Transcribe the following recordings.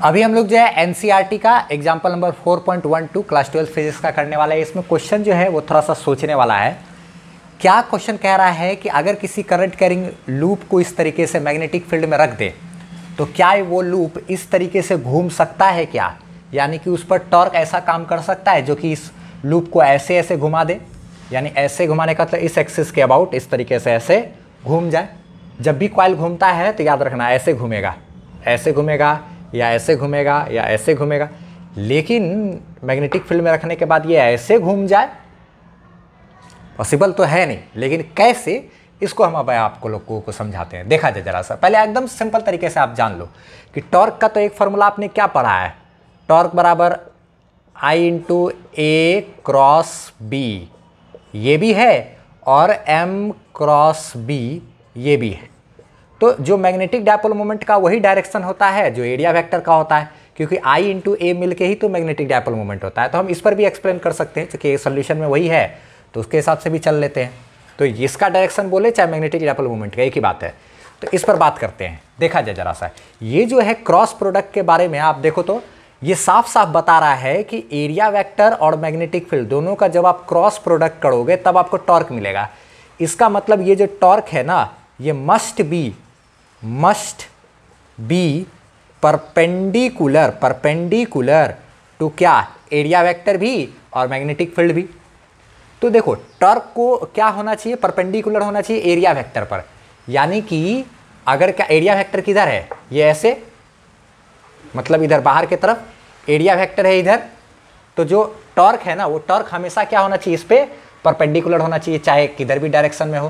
अभी हम लोग जो है एनसीईआरटी का एग्जाम्पल नंबर 4.12 क्लास 12 फिजिक्स का करने वाला है। इसमें क्वेश्चन जो है वो थोड़ा सा सोचने वाला है। क्या क्वेश्चन कह रहा है कि अगर किसी करंट कैरिंग लूप को इस तरीके से मैग्नेटिक फील्ड में रख दे तो क्या वो लूप इस तरीके से घूम सकता है क्या, यानी कि उस पर टॉर्क ऐसा काम कर सकता है जो कि इस लूप को ऐसे ऐसे घुमा दे, यानी ऐसे घुमाने का मतलब इस एक्सिस के अबाउट इस तरीके से ऐसे घूम जाए। जब भी कॉइल घूमता है तो याद रखना ऐसे घूमेगा, ऐसे घूमेगा या ऐसे घूमेगा या ऐसे घूमेगा, लेकिन मैग्नेटिक फील्ड में रखने के बाद ये ऐसे घूम जाए पॉसिबल तो है नहीं। लेकिन कैसे, इसको हम अब आपको लोगों को समझाते हैं। देखा जाए जरा सा, पहले एकदम सिंपल तरीके से आप जान लो कि टॉर्क का तो एक फॉर्मूला आपने क्या पढ़ा है, टॉर्क बराबर I into A cross B, ये भी है, और M क्रॉस बी ये भी है। तो जो मैग्नेटिक डायपोल मोमेंट का वही डायरेक्शन होता है जो एरिया वेक्टर का होता है, क्योंकि I इंटू ए मिल के ही तो मैग्नेटिक डायपोल मोमेंट होता है। तो हम इस पर भी एक्सप्लेन कर सकते हैं क्योंकि सोल्यूशन में वही है, तो उसके हिसाब से भी चल लेते हैं। तो इसका डायरेक्शन बोले चाहे मैग्नेटिक डायपोल मोमेंट का, एक ही बात है। तो इस पर बात करते हैं। देखा जाए जरा सा, ये जो है क्रॉस प्रोडक्ट के बारे में आप देखो तो ये साफ साफ बता रहा है कि एरिया वेक्टर और मैग्नेटिक फील्ड दोनों का जब आप क्रॉस प्रोडक्ट करोगे तब आपको टॉर्क मिलेगा। इसका मतलब ये जो टॉर्क है ना, ये मस्ट बी परपेंडिकुलर टू क्या, एरिया वेक्टर भी और मैग्नेटिक फील्ड भी। तो देखो टॉर्क को क्या होना चाहिए, परपेंडिकुलर होना चाहिए एरिया वेक्टर पर, यानी कि अगर क्या एरिया वेक्टर किधर है, ये ऐसे, मतलब इधर बाहर की तरफ एरिया वेक्टर है इधर, तो जो टॉर्क है ना वो टॉर्क हमेशा क्या होना चाहिए, इस पे परपेंडिकुलर होना चाहिए, चाहे किधर भी डायरेक्शन में हो।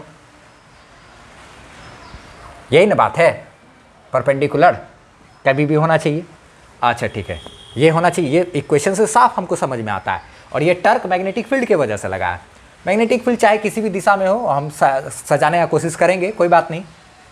यही ना बात है, परपेंडिकुलर कभी भी होना चाहिए। अच्छा ठीक है, ये होना चाहिए, ये इक्वेशन से साफ हमको समझ में आता है। और ये टॉर्क मैग्नेटिक फील्ड की वजह से लगा है। मैग्नेटिक फील्ड चाहे किसी भी दिशा में हो, हम सजाने का कोशिश करेंगे, कोई बात नहीं।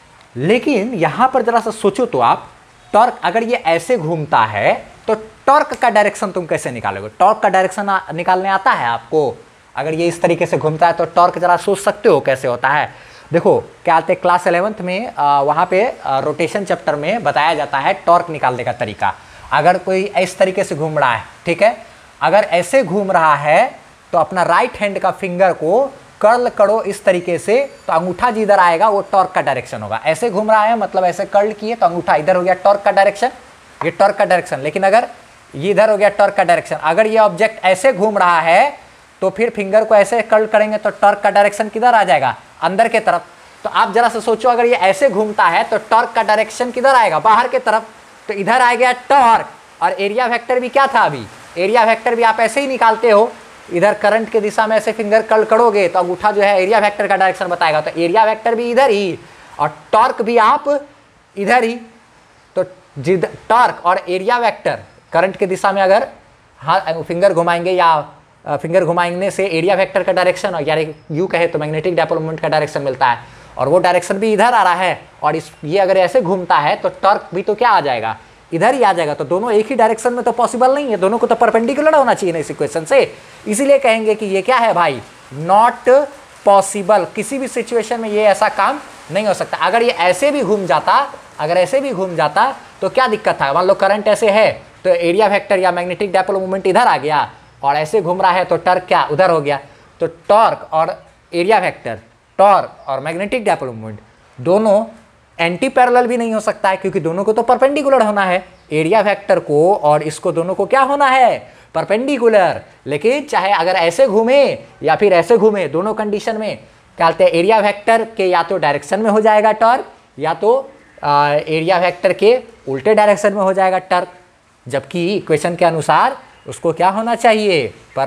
लेकिन यहाँ पर जरा सा सोचो तो आप, टॉर्क अगर ये ऐसे घूमता है तो टॉर्क का डायरेक्शन तुम कैसे निकालोगे? टॉर्क का डायरेक्शन निकालने आता है आपको? अगर ये इस तरीके से घूमता है तो टॉर्क जरा सोच सकते हो कैसे होता है? देखो क्या आते हैं क्लास 11th में वहाँ पे रोटेशन चैप्टर में बताया जाता है टॉर्क निकालने का तरीका। अगर कोई इस तरीके से घूम रहा है, ठीक है, अगर ऐसे घूम रहा है तो अपना राइट हैंड का फिंगर को कर्ल करो इस तरीके से, तो अंगूठा जिधर आएगा वो टॉर्क का डायरेक्शन होगा। ऐसे घूम रहा है मतलब ऐसे कर्ल किए तो अंगूठा इधर हो गया टॉर्क का डायरेक्शन, ये टॉर्क का डायरेक्शन। लेकिन अगर ये इधर हो गया टॉर्क का डायरेक्शन, अगर ये ऑब्जेक्ट ऐसे घूम रहा है तो फिर फिंगर को ऐसे कर्ल करेंगे तो टॉर्क का डायरेक्शन किधर आ जाएगा, अंदर के तरफ। तो आप जरा से सोचो, अगर ये ऐसे घूमता है तो टॉर्क का डायरेक्शन किधर आएगा, बाहर के तरफ। तो इधर आ गया टॉर्क, और एरिया वेक्टर भी क्या था, अभी एरिया वेक्टर भी आप ऐसे ही निकालते हो, इधर करंट के दिशा में ऐसे फिंगर कर्ल करोगे तो अंगूठा जो है एरिया वेक्टर का डायरेक्शन बताएगा। तो एरिया वेक्टर भी इधर ही और टॉर्क भी आप इधर ही। तो टॉर्क और एरिया वेक्टर करंट के दिशा में अगर हाथ फिंगर घुमाएंगे या फिंगर घुमाने से एरिया वेक्टर का डायरेक्शन, और यानी यूँ कहे तो मैग्नेटिक डायपोल मोमेंट का डायरेक्शन मिलता है, और वो डायरेक्शन भी इधर आ रहा है, और ये अगर ऐसे घूमता है तो टॉर्क भी तो क्या आ जाएगा, इधर ही आ जाएगा। तो दोनों एक ही डायरेक्शन में तो पॉसिबल नहीं है, दोनों को तो परपेंडिकुलर होना चाहिए ना इस इक्वेशन से। इसीलिए कहेंगे कि ये क्या है भाई, नॉट पॉसिबल। किसी भी सिचुएशन में ये ऐसा काम नहीं हो सकता। अगर ये ऐसे भी घूम जाता, अगर ऐसे भी घूम जाता तो क्या दिक्कत था, मान लो करंट ऐसे है तो एरिया वेक्टर या मैग्नेटिक डायपोल मोमेंट इधर आ गया, और ऐसे घूम रहा है तो टॉर्क क्या उधर हो गया। तो टॉर्क और एरिया वेक्टर, टॉर्क और मैग्नेटिक डायपोल मोमेंट दोनों एंटी पैरेलल भी नहीं हो सकता है, क्योंकि दोनों को तो परपेंडिकुलर होना है, एरिया वेक्टर को और इसको दोनों को क्या होना है, परपेंडिकुलर। लेकिन चाहे अगर ऐसे घूमे या फिर ऐसे घूमे, दोनों कंडीशन में क्या कहते हैं, एरिया वेक्टर के या तो डायरेक्शन में हो जाएगा टॉर्क, या तो एरिया वेक्टर के उल्टे डायरेक्शन में हो जाएगा टॉर्क। जबकि इक्वेशन के अनुसार उसको क्या होना चाहिए,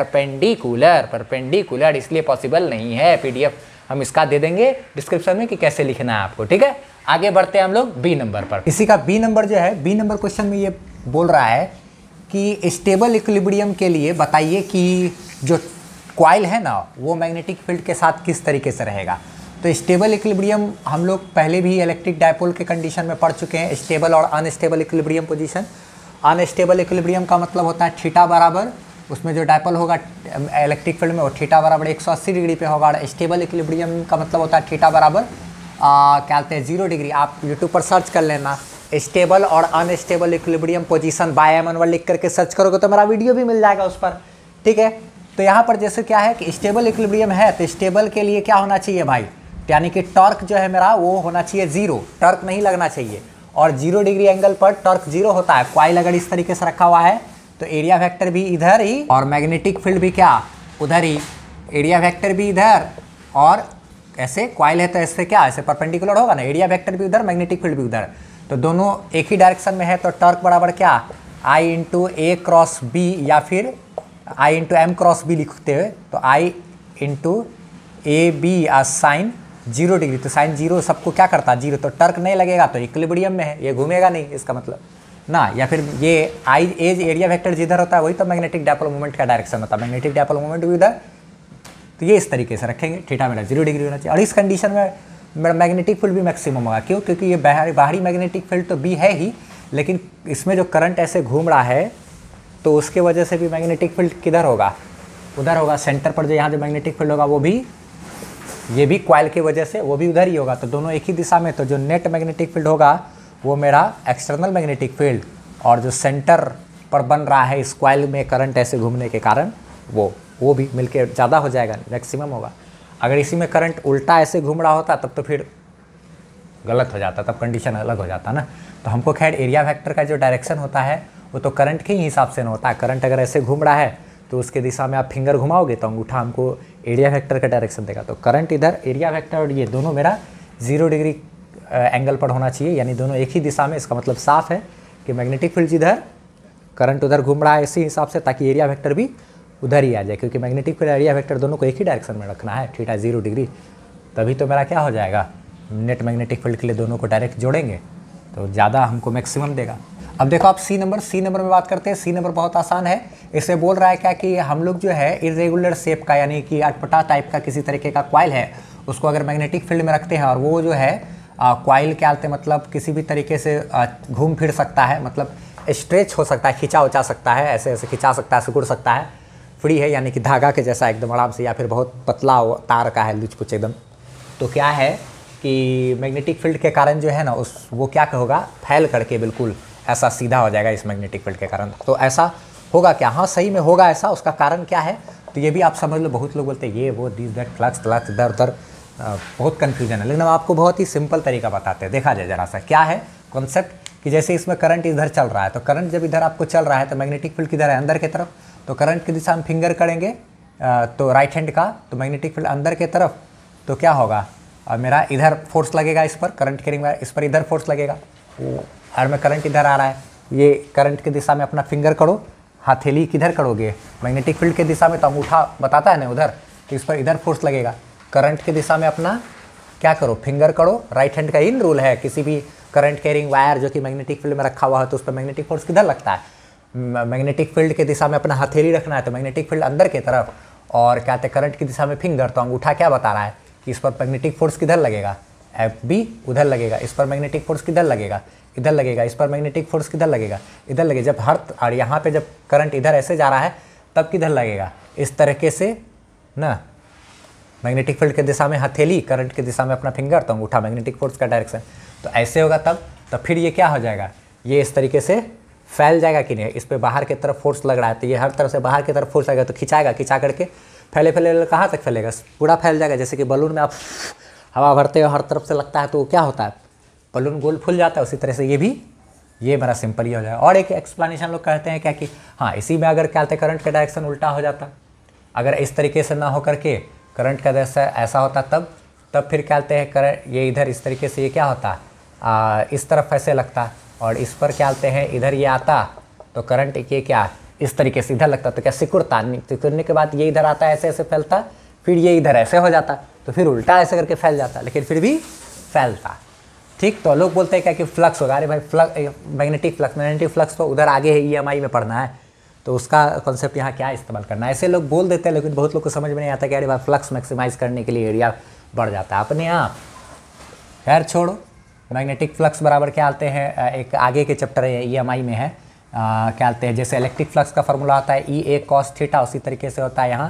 परपेंडिकुलर। इसलिए पॉसिबल नहीं है। PDF हम इसका दे देंगे डिस्क्रिप्शन में कि कैसे लिखना है आपको, ठीक है। आगे बढ़ते हैं हम लोग बी नंबर पर। इसी का बी नंबर जो है, बी नंबर क्वेश्चन में ये बोल रहा है कि स्टेबल इक्विलिब्रियम के लिए बताइए कि जो कॉइल है ना वो मैग्नेटिक फील्ड के साथ किस तरीके से रहेगा। तो स्टेबल इक्विलिब्रियम हम लोग पहले भी इलेक्ट्रिक डायपोल के कंडीशन में पढ़ चुके हैं, स्टेबल और unstable equilibrium position. Unstable equilibrium का मतलब होता है थीटा बराबर, उसमें जो डायपोल होगा इलेक्ट्रिक फील्ड में वो थीटा बराबर 180 डिग्री पे होगा। और स्टेबल इक्विलिब्रियम का मतलब होता है थीटा बराबर क्या कहते हैं 0 डिग्री। आप यूट्यूब पर सर्च कर लेना स्टेबल और अनस्टेबल इक्विलिब्रियम पोजीशन बाय एमनवर लिख करके सर्च करोगे तो मेरा वीडियो भी मिल जाएगा उस पर, ठीक है। तो यहाँ पर जैसे क्या है कि स्टेबल इक्विलिब्रियम है, तो स्टेबल के लिए क्या होना चाहिए भाई, यानी कि टॉर्क जो है मेरा वो होना चाहिए 0, टॉर्क नहीं लगना चाहिए। और 0 डिग्री एंगल पर टॉर्क 0 होता है। कॉइल अगर इस तरीके से रखा हुआ है तो एरिया वेक्टर भी इधर ही और मैग्नेटिक फील्ड भी क्या उधर ही, एरिया वेक्टर भी इधर और ऐसे कॉइल है तो ऐसे क्या ऐसे परपेंडिकुलर होगा ना, एरिया वेक्टर भी उधर मैग्नेटिक फील्ड भी उधर, तो दोनों एक ही डायरेक्शन में है। तो टॉर्क बराबर क्या I into A cross B या फिर I into M cross B लिखते हुए तो I into A B sine 0 degree, तो साइन 0 सबको क्या करता है 0, तो टर्क नहीं लगेगा तो इक्विलिब्रियम में है, ये घूमेगा नहीं इसका मतलब ना। या फिर ये आई एज एरिया वेक्टर जिधर होता है वही तो मैग्नेटिक डायपोल मोमेंट का डायरेक्शन होता है, मैग्नेटिक डायपोल मोमेंट भी उधर, तो ये इस तरीके से रखेंगे। थीटा मेरा 0 डिग्री होना चाहिए। और इस कंडीशन में मेरा मैग्नेटिक फील्ड भी मैक्सिमम होगा, क्यों, क्योंकि ये बाहरी मैग्नेटिक फील्ड तो बी है ही, लेकिन इसमें जो करंट ऐसे घूम रहा है तो उसके वजह से भी मैग्नेटिक फील्ड किधर होगा, उधर होगा। सेंटर पर जो यहाँ जो मैग्नेटिक फील्ड होगा वो भी, ये भी कॉइल की वजह से वो भी उधर ही होगा, तो दोनों एक ही दिशा में। तो जो नेट मैग्नेटिक फील्ड होगा वो मेरा एक्सटर्नल मैग्नेटिक फील्ड, और जो सेंटर पर बन रहा है इस कॉइल में करंट ऐसे घूमने के कारण वो भी मिलके ज़्यादा हो जाएगा, मैक्सिमम होगा। अगर इसी में करंट उल्टा ऐसे घूम रहा होता तब तो फिर गलत हो जाता, तब कंडीशन अलग हो जाता ना। तो हमको खैर एरिया वेक्टर का जो डायरेक्शन होता है वो तो करंट के ही हिसाब से ना होता है। करंट अगर ऐसे घूम रहा है तो उसके दिशा में आप फिंगर घुमाओगे तो अंगूठा हमको एरिया वेक्टर का डायरेक्शन देगा। तो करंट इधर, एरिया वेक्टर और ये दोनों मेरा 0 डिग्री एंगल पर होना चाहिए, यानी दोनों एक ही दिशा में। इसका मतलब साफ है कि मैग्नेटिक फील्ड जिधर, करंट उधर घूम रहा है इसी हिसाब से, ताकि एरिया वेक्टर भी उधर ही आ जाए, क्योंकि मैग्नेटिक फील्ड एरिया वेक्टर दोनों को एक ही डायरेक्शन में रखना है, थीटा 0 डिग्री। तभी तो मेरा क्या हो जाएगा, नेट मैग्नेटिक फील्ड के लिए दोनों को डायरेक्ट जोड़ेंगे तो ज़्यादा हमको मैक्सिमम देगा। अब देखो आप सी नंबर में बात करते हैं। सी नंबर बहुत आसान है। इसे बोल रहा है क्या कि हम लोग जो है इरेगुलर शेप का, यानी कि अटपटा टाइप का किसी तरीके का कॉइल है, उसको अगर मैग्नेटिक फील्ड में रखते हैं और वो जो है कॉइल क्या आते मतलब किसी भी तरीके से घूम फिर सकता है, मतलब स्ट्रेच हो सकता है, खिंचा उचा सकता है, ऐसे ऐसे खिंचा सकता है, सिकुड़ सकता है, फ्री है, यानी कि धागा के जैसा एकदम आराम से, या फिर बहुत पतला तार का है लुच पुच एकदम। तो क्या है कि मैग्नेटिक फील्ड के कारण जो है ना वो क्या होगा, फैल करके बिल्कुल ऐसा सीधा हो जाएगा इस मैग्नेटिक फील्ड के कारण। तो ऐसा होगा क्या, हाँ सही में होगा ऐसा। उसका कारण क्या है तो ये भी आप समझ लो। बहुत लोग बोलते हैं ये वो दिस दैट फ्लक्स इधर उधर, बहुत कन्फ्यूजन है, लेकिन हम आपको बहुत ही सिंपल तरीका बताते हैं। देखा जाए जरा सा क्या है कॉन्सेप्ट, कि जैसे इसमें करंट इधर चल रहा है, तो करंट जब इधर आपको चल रहा है तो मैग्नेटिक फील्ड किधर है, अंदर की तरफ। तो करंट की दिशा हम फिंगर करेंगे तो राइट हैंड का, तो मैग्नेटिक फील्ड अंदर की तरफ, तो क्या होगा, मेरा इधर फोर्स लगेगा इस पर, करंट करेंगे इस पर, इधर फोर्स लगेगा, और में करंट इधर आ रहा है, ये करंट की दिशा में अपना फिंगर करो, हथेली किधर करोगे, मैग्नेटिक फील्ड की दिशा में, तो अंगूठा बताता है ना उधर, तो इस पर इधर फोर्स लगेगा। करंट की दिशा में अपना क्या करो, फिंगर करो, राइट हैंड का इन रूल है, किसी भी करंट कैरिंग वायर जो कि मैग्नेटिक फील्ड में रखा हुआ है तो उस पर मैग्नेटिक फोर्स किधर लगता है, मैग्नेटिक फील्ड की दिशा में अपना हथेली रखना है, तो मैग्नेटिक फील्ड अंदर की तरफ, और क्या कहते हैं करंट की दिशा में फिंगर, तो अंगूठा क्या बता रहा है कि इस पर मैग्नेटिक फोर्स किधर लगेगा, एफ बी उधर लगेगा, इस पर मैग्नेटिक फोर्स किधर लगेगा, इधर लगेगा, इस पर मैग्नेटिक फोर्स किधर लगेगा, इधर लगेगा। जब और यहाँ पे जब करंट इधर ऐसे जा रहा है तब किधर लगेगा, इस तरीके से ना, मैग्नेटिक फील्ड की दिशा में हथेली, करंट की दिशा में अपना फिंगर, तो अंगूठा मैग्नेटिक फोर्स का डायरेक्शन, तो ऐसे होगा तब। तो फिर ये क्या हो जाएगा, ये इस तरीके से फैल जाएगा कि नहीं, इस पर बाहर की तरफ फोर्स लग रहा है तो ये हर तरफ से बाहर की तरफ फोर्स आएगा, तो खिंचाएगा, खिंचा करके फैले कहाँ तक फैलेगा, पूरा फैल जाएगा। जैसे कि बलून में आप हवा भरते हो हर तरफ से लगता है तो क्या होता है, बलून गोल फूल जाता है, उसी तरह से ये भी, ये मेरा सिंपल ही हो जाएगा। और एक एक्सप्लेनेशन लोग कहते हैं क्या कि हाँ इसी में अगर क्या कहते हैं करंट का डायरेक्शन उल्टा हो जाता, अगर इस तरीके से ना हो करके करंट का डायरेक्शन ऐसा होता तब फिर क्या कहते हैं करंट ये इधर इस तरीके से ये क्या होता, इस तरफ ऐसे लगता, और इस पर क्या कहते हैं इधर ये आता तो करंट ये क्या इस तरीके से इधर लगता, तो क्या सिकुड़ता, सिकुड़ने के बाद ये इधर आता ऐसे ऐसे फैलता, फिर ये इधर ऐसे हो जाता, तो फिर उल्टा ऐसे करके फैल जाता, लेकिन फिर भी फैलता। ठीक, तो लोग बोलते हैं क्या कि फ्लक्स होगा, अरे भाई मैग्नेटिक फ्लक्स तो उधर आगे है, EMI में पढ़ना है, तो उसका कॉन्सेप्ट यहाँ क्या इस्तेमाल करना है, ऐसे लोग बोल देते हैं, लेकिन बहुत लोग को समझ में नहीं आता कि अरे भाई फ्लक्स मैक्सिमाइज करने के लिए एरिया बढ़ जाता है अपने आप। खैर छोड़ो, मैग्नेटिक फ्लक्स बराबर क्या आते हैं, एक आगे के चैप्टर है EMI में है, क्या आते हैं, जैसे इलेक्ट्रिक फ्लक्स का फॉर्मूला होता है EA cos थीटा, उसी तरीके से होता है यहाँ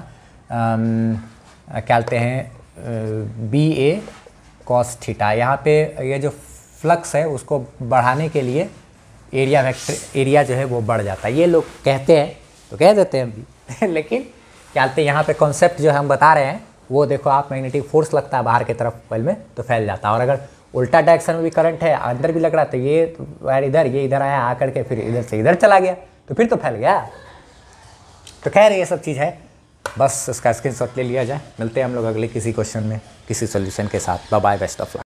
क्या कहते हैं BA cos थीटा। यहाँ पे ये जो फ्लक्स है उसको बढ़ाने के लिए एरिया वेक्टर एरिया जो है वो बढ़ जाता है। ये लोग कहते हैं तो कह देते हैं भी लेकिन क्या कहते हैं यहाँ पे कॉन्सेप्ट जो हम बता रहे हैं वो देखो, आप मैग्नेटिक फोर्स लगता है बाहर की तरफ कॉइल में तो फैल जाता है, और अगर उल्टा डायरेक्शन में भी करंट है अंदर भी लग रहा तो ये वायर इधर, ये इधर आया आकर के फिर इधर से इधर चला गया तो फिर तो फैल गया। तो खैर ये सब चीज़ है, बस इसका स्क्रीनशॉट ले लिया जाए। मिलते हैं हम लोग अगले किसी क्वेश्चन में किसी सोल्यूशन के साथ। Bye bye, best of luck.